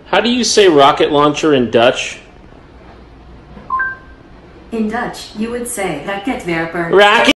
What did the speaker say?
How do you say rocket launcher in Dutch? In Dutch, you would say raketwerper. Rocket